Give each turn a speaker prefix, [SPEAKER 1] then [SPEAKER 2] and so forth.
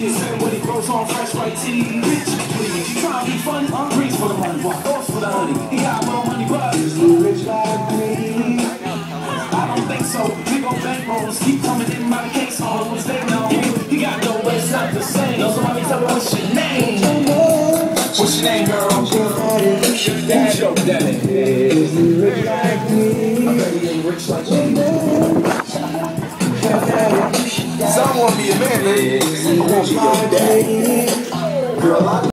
[SPEAKER 1] Sitting when he grows on fresh white tea. Rich, please. You trying to be funny? Rich for the money, thoughts for the honey. He got more money, but rich like me. I don't think so. Big old bankrolls keep coming in by the case homes. They know he got no way, it's not the same. No, somebody tell me what's your name? What's your name, girl? Who's your daddy? Rich like me. I bet he ain't rich like me.
[SPEAKER 2] Someone be a man, ladies.
[SPEAKER 1] Rich like me. Girl,